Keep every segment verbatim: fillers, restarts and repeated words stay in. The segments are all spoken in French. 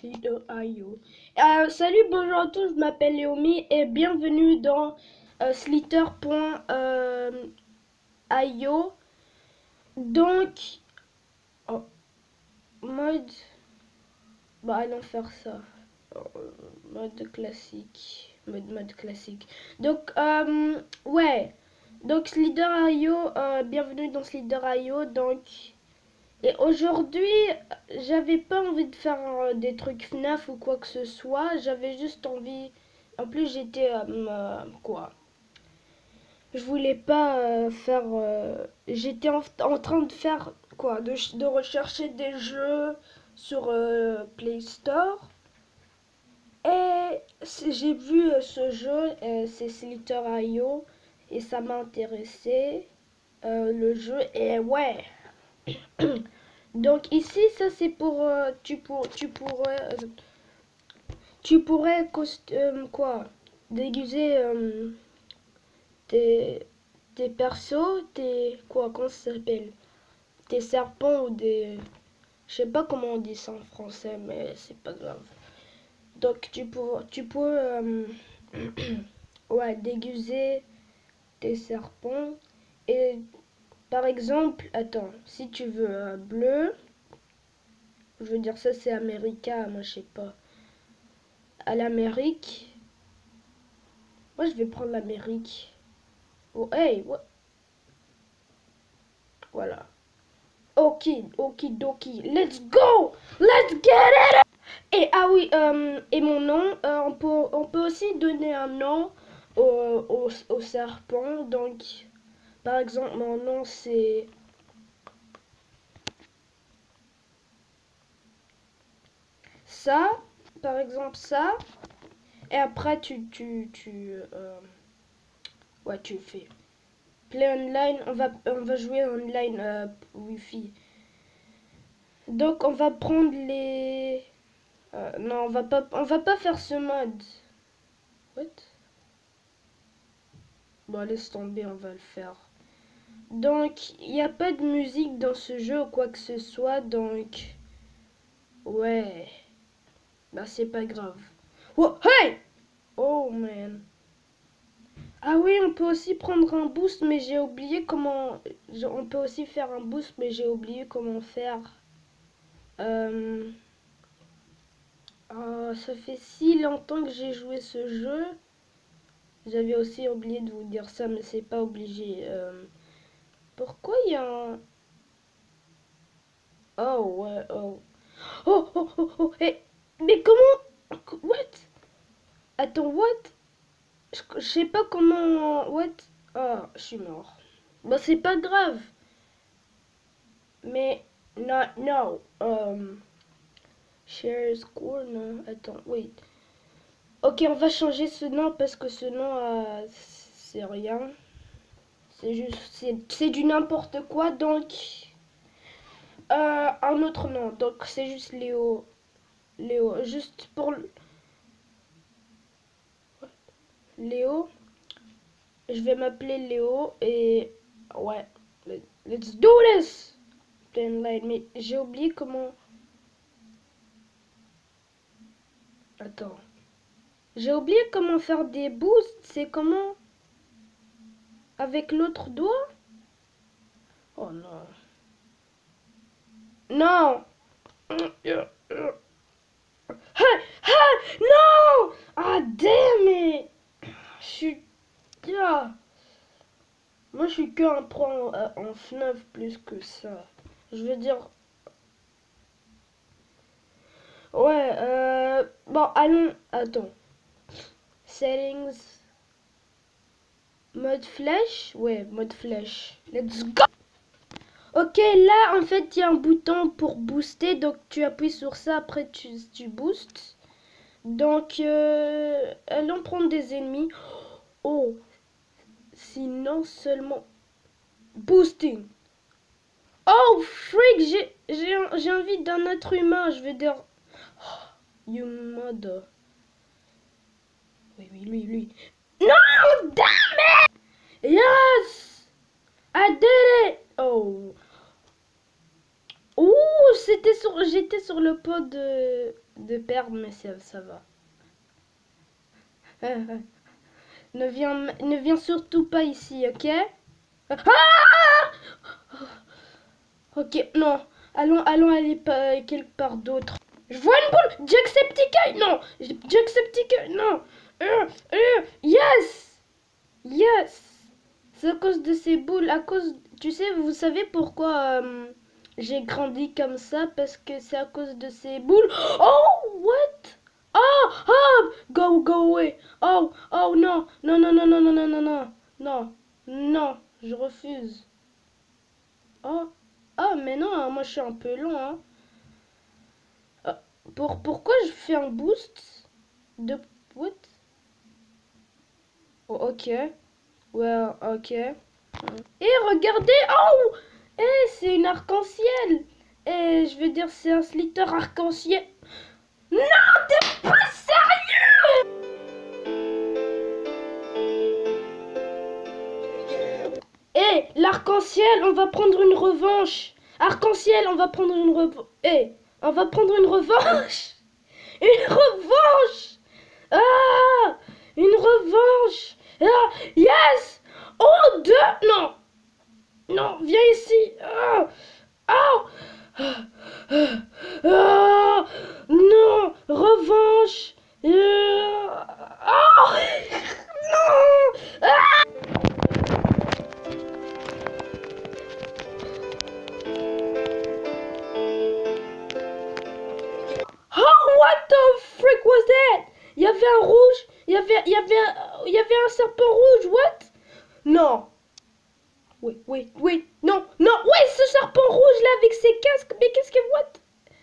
Slither.io. Euh, salut, bonjour à tous, je m'appelle Léomi et bienvenue dans euh, Slither.io. Donc, oh, mode, bah allons faire ça. Oh, mode classique, mode mode classique. Donc, euh, ouais, donc Slither.io, euh, bienvenue dans Slither.io. Donc, et aujourd'hui, j'avais pas envie de faire euh, des trucs F N A F ou quoi que ce soit. J'avais juste envie. En plus, j'étais. Euh, euh, quoi Je voulais pas euh, faire. euh, J'étais en, en train de faire. Quoi de, de rechercher des jeux sur euh, Play Store. Et j'ai vu euh, ce jeu, euh, c'est Slither.io. Et ça m'a intéressé. Euh, le jeu. Et ouais. Donc ici, ça c'est pour, euh, tu pour, tu pourrais, euh, tu pourrais cost- euh, quoi, déguiser euh, tes, tes persos, tes quoi, comment ça s'appelle, tes serpents ou des, je sais pas comment on dit ça en français, mais c'est pas grave. Donc tu peux, tu peux, euh, ouais, déguiser tes serpents et par exemple, attends, si tu veux un bleu. Je veux dire, ça c'est America, moi je sais pas. À l'Amérique. Moi je vais prendre l'Amérique. Oh, hey, what? Voilà. Ok, okidoki. Let's go! Let's get it! Et ah oui, euh, et mon nom, euh, on, peut, on peut aussi donner un nom au, au, au serpent. Donc, par exemple, mon nom c'est. Ça, par exemple, ça. Et après, tu. tu, tu euh, ouais, tu fais. Play online, on va, on va jouer online euh, Wi-Fi. Donc on va prendre les... Euh, non, on va pas, on va pas faire ce mode. What? Bon, laisse tomber, on va le faire. Donc, il n'y a pas de musique dans ce jeu ou quoi que ce soit, donc... Ouais. Bah, c'est pas grave. Oh, hey! Oh, man. Ah oui, on peut aussi prendre un boost, mais j'ai oublié comment... On peut aussi faire un boost, mais j'ai oublié comment faire. Euh... Oh, ça fait si longtemps que j'ai joué ce jeu. J'avais aussi oublié de vous dire ça, mais c'est pas obligé. Euh... Pourquoi il y a un... Oh, ouais, oh. Oh, oh, oh, oh, hey. Mais comment... What? Attends, what? Je je sais pas comment... What? Ah, je suis mort. Bon, c'est pas grave. Mais... Non, non. Um... Share score, non. Attends, wait. Ok, on va changer ce nom parce que ce nom, euh, c'est rien. C'est juste, c'est du n'importe quoi, donc euh, un autre nom. Donc c'est juste Léo, Léo, juste pour Léo. Je vais m'appeler Léo et ouais, let's do this. Mais j'ai oublié comment. Attends, j'ai oublié comment faire des boosts. C'est comment avec l'autre doigt? Oh non. Non. Ah, ah, non! Ah, damn it! Je suis... Ah. Moi, je suis que un pro en, en F N A F plus que ça. Je veux dire... Ouais, euh... Bon, allons... Attends. Settings... Mode flèche? Ouais, mode flèche. Let's go! Ok, là, en fait, il y a un bouton pour booster. Donc, tu appuies sur ça, après, tu, tu boostes. Donc, euh, allons prendre des ennemis. Oh! Sinon, seulement... Boosting! Oh, freak! J'ai envie d'un être humain, je veux dire... Oh, you mother... Oui, oui, lui, lui. Non! Damn it! Yes! I did it! Oh... Ouh, c'était sur... J'étais sur le pot de... de perdre, mais ça, ça va. Ne viens, ne viens surtout pas ici, ok? Ah! Ok, non. Allons, allons aller pas, quelque part d'autre. Je vois une boule! Jacksepticeye! Non! Jacksepticeye! Non! Euh, euh, yes! Yes! C'est à cause de ces boules, à cause... Tu sais, vous savez pourquoi euh, j'ai grandi comme ça? Parce que c'est à cause de ces boules. Oh! What? Oh! Oh! Go, go away! Oh! Oh non! Non, non, non, non, non, non, non, non! Non! Non! Je refuse! Oh! Oh, mais non, hein, moi je suis un peu long, hein! Ah, pour, pourquoi je fais un boost de... What? Oh, ok. Ouais, ok. Et regardez! Oh! Eh, c'est une arc-en-ciel! Eh, je veux dire, c'est un slitter arc-en-ciel. Non, t'es pas sérieux! Eh, l'arc-en-ciel, on va prendre une revanche! Arc-en-ciel, on va prendre une revanche! Eh, on va prendre une revanche! Une revanche! Ah! Une revanche! Ah! Yes! Oh, deux! Non! Non, viens ici! Ah! Oh! Ah! Non! Revanche! Euh... Oh! Non! Ah! Oh, what the frick was that? Il y avait un rouge, il y avait, il y avait, un- il y avait un serpent rouge, what? Non. Oui, oui, oui, non, non, ouais, ce serpent rouge là avec ses casques, mais qu'est-ce que, what?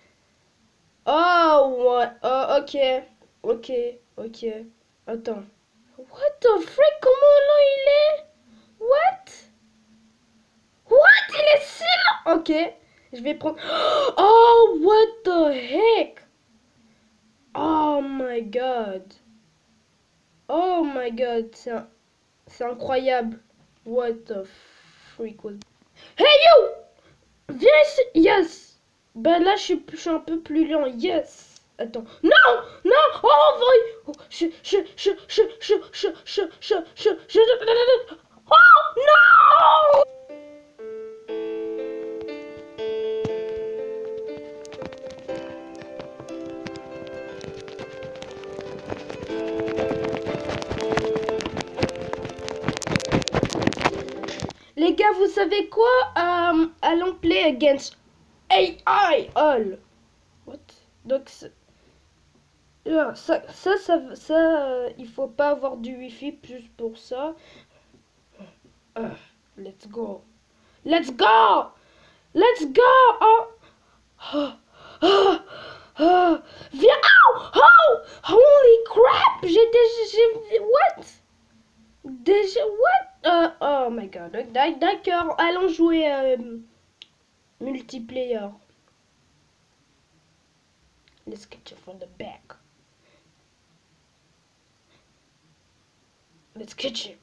Oh, what? Oh, ok, ok, ok. Attends. What the frick? Comment là il est? What? What? Il est si long. Ok, je vais prendre. Oh, what the heck? Oh my god. Oh my god, c'est un- c'est incroyable. What the freak was... Hey you! Viens ici. Yes. Ben là, je suis, je suis un peu plus lent. Yes. Attends. Non! Non! Oh, voy! Oh, je, je, je, je, je, je, je, je, je, je, je... Oh, non! Les gars, vous savez quoi? Euh, allons play against A I all. What? Donc, c'est- ah, ça, ça, ça, ça euh, il faut pas avoir du wifi plus pour ça. Ah, let's go. Let's go! Let's go! Oh! Oh! Oh! Oh! Viens! Oh! Oh! Holy crap! J'ai déjà... j'ai- What? Déjà... What? Euh, oh my god. D'ac- D'accord, allons jouer euh, multiplayer. Let's get you from the back. Let's get you.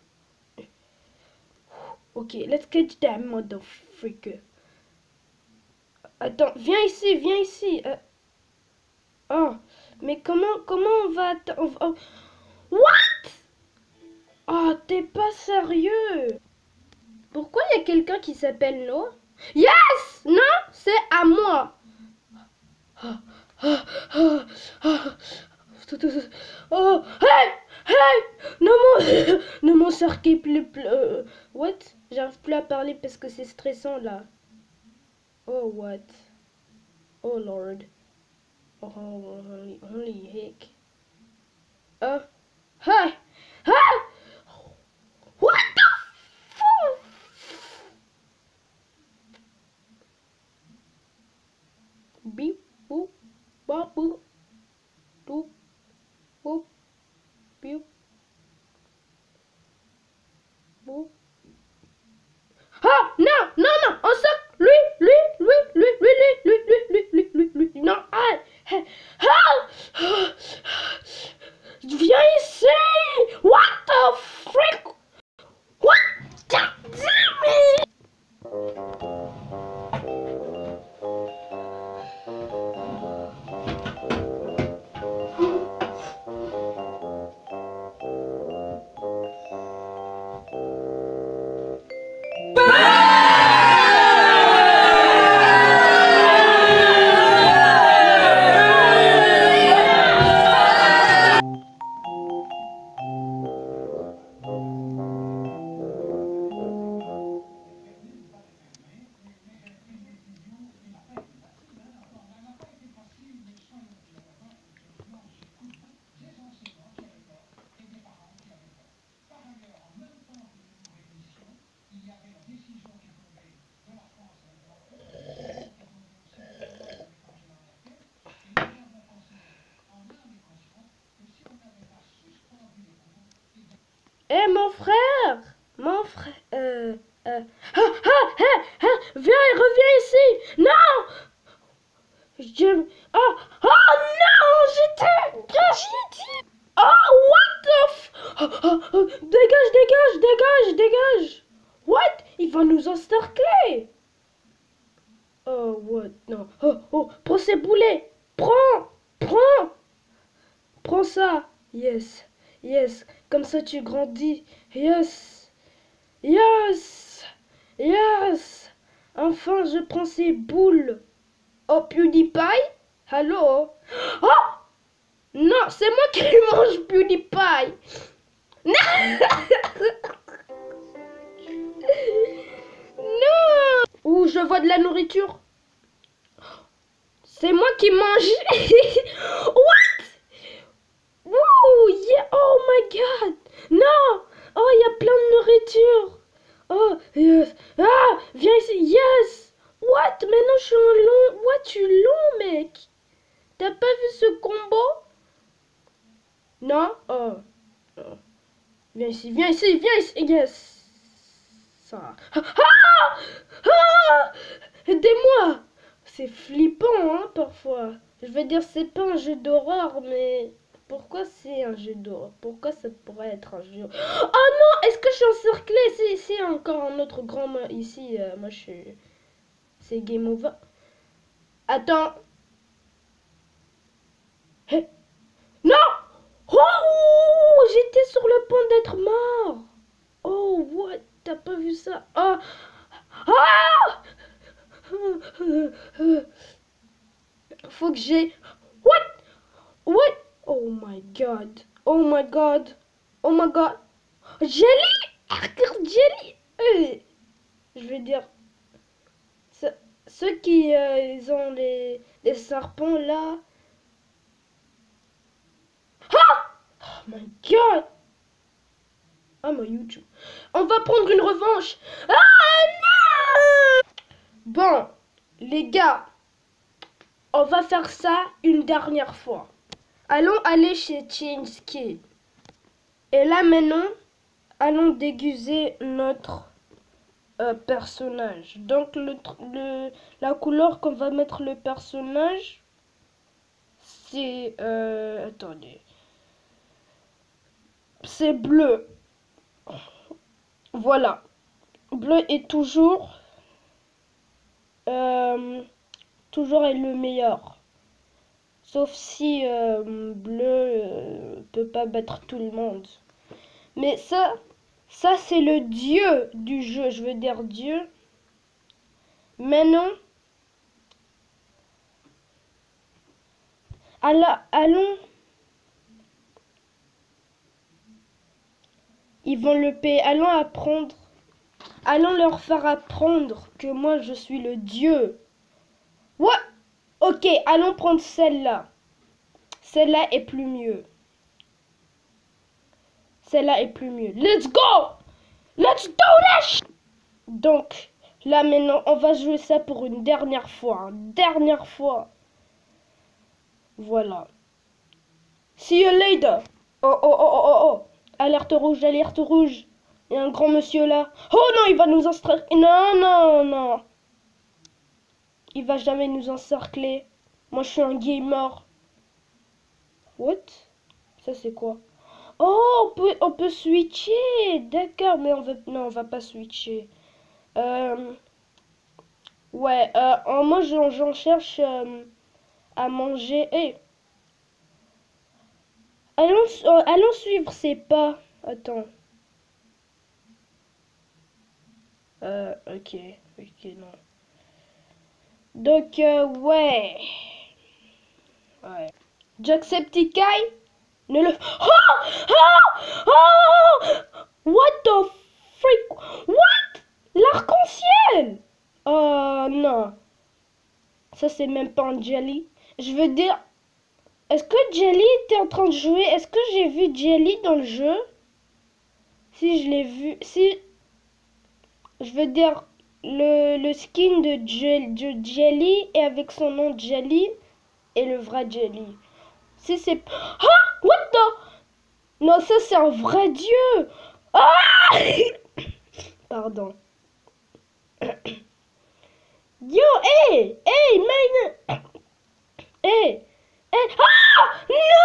Ok, let's get that motherfucker. Attends, viens ici, viens ici. Euh, Oh, mais comment, comment on va... atte- on va- oh. What? Oh, t'es pas sérieux? Pourquoi il y a quelqu'un qui s'appelle Noah? Yes! Non, c'est à moi. Oh, oh, oh, oh. Oh, hey! Hey! Non, mon... non, mon cerveau qui plus... plus euh, what? J'arrive plus à parler parce que c'est stressant, là. Oh, what? Oh, Lord. Oh, holy, holy heck. Oh, hey! Hey! What the fuck? Beep, boop, bop, boop, boop, boop, beep, boop. Ah, non, non, non, on sort. Lui, lui, lui, lui, lui, lui, lui, lui, lui, lui, lui, lui, non, ah, ah, ah, viens ici. frère. Mon frère. Euh, euh. Ah, ah, ah, ah, viens, reviens ici. Non. Je... Oh, oh non, j'étais... J'ai dit... Oh, what the f... Oh, oh, oh, dégage, dégage, dégage, dégage. What? Il va nous encercler. Oh, what? Non. Oh, oh, prends ces boulets. Prends, prends. Prends ça. Yes, yes. Comme ça, tu grandis. Yes, yes, yes. Enfin, je prends ces boules. Oh, PewDiePie? Allô? Oh! Non, c'est moi qui mange PewDiePie. Non! Non! Ouh, je vois de la nourriture. C'est moi qui mange. What? Ouh, yeah. Oh my god. Non. Oh, il y a plein de nourriture. Oh, yes. Ah, viens ici. Yes. What? Maintenant, je suis en long. What, tu es long, mec? T'as pas vu ce combo? Non? Oh. Oh. Viens ici, viens ici, viens ici. Yes. Ça. Ah! Ah! Aidez-moi. C'est flippant, hein, parfois. Je veux dire, c'est pas un jeu d'horreur, mais... Pourquoi c'est un jeu d'horreur? Pourquoi ça pourrait être un jeu... Oh non! Est-ce que je suis encerclée? C'est ici encore un autre grand... Ici, euh, moi, je suis... C'est game over. Attends. Hey. Non! Oh! J'étais sur le point d'être mort. Oh, what? T'as pas vu ça? Oh! Ah! Faut que j'ai... What? What? Oh my god. Oh my god. Oh my god. Jelly! Jelly! Euh, je vais dire... Ce, ceux qui euh, ils ont les, les serpents là... Ah! Oh my god! Ah, my YouTube. On va prendre une revanche. Ah non! Bon, les gars, on va faire ça une dernière fois. Allons aller chez Change. Et là maintenant, allons déguiser notre euh, personnage. Donc le, le, la couleur qu'on va mettre le personnage, c'est... Euh, attendez. C'est bleu. Voilà. Bleu est toujours... Euh, toujours est le meilleur. Sauf si euh, bleu euh, peut pas battre tout le monde. Mais ça, ça c'est le dieu du jeu. Je veux dire dieu. Maintenant, allons, allons. Ils vont le payer. Allons apprendre. Allons leur faire apprendre que moi je suis le dieu. Ouais. Ok, allons prendre celle-là. Celle-là est plus mieux. Celle-là est plus mieux. Let's go! Let's do that! Donc, là maintenant, on va jouer ça pour une dernière fois. Une dernière fois. Voilà. See you later. Oh, oh, oh, oh, oh, oh. Alerte rouge, alerte rouge. Il y a un grand monsieur là. Oh non, il va nous encercler. Non, non, non. Il va jamais nous encercler. Moi, je suis un gamer. What? Ça, c'est quoi? Oh, on peut, on peut switcher. D'accord, mais on va... Non, on va pas switcher. Euh... Ouais, euh, moi, j'en cherche euh, à manger. Hey. Allons, euh, allons suivre ces pas. Attends. Euh, ok. Ok, non. Donc, euh, ouais. Ouais. Jacksepticeye ne le... Oh! Oh! Oh! What the freak? What? L'arc-en-ciel! Oh, non. Ça, c'est même pas un Jelly. Je veux dire... Est-ce que Jelly était en train de jouer? Est-ce que j'ai vu Jelly dans le jeu? Si je l'ai vu... Si... Je veux dire... Le, le skin de, Jel, de Jelly et avec son nom Jelly et le vrai Jelly. Si c'est... Ah! What the... Non, ça c'est un vrai dieu. Ah Pardon. Yo, hey, hey, man. Hey, hey. Ah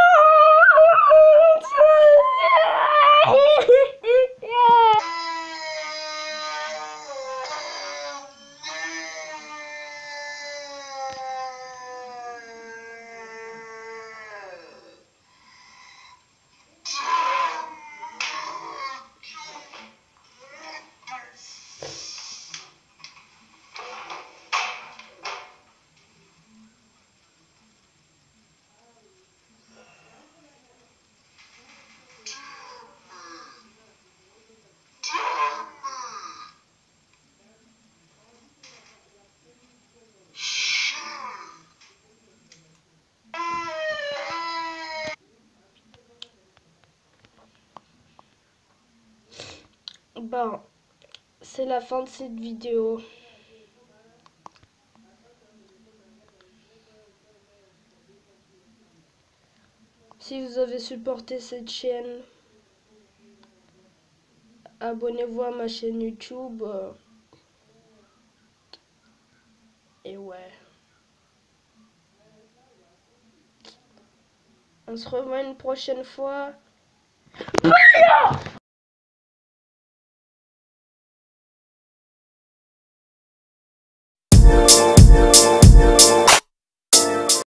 Bon, c'est la fin de cette vidéo. Si vous avez supporté cette chaîne, abonnez-vous à ma chaîne YouTube. euh, Et ouais. On se revoit une prochaine fois.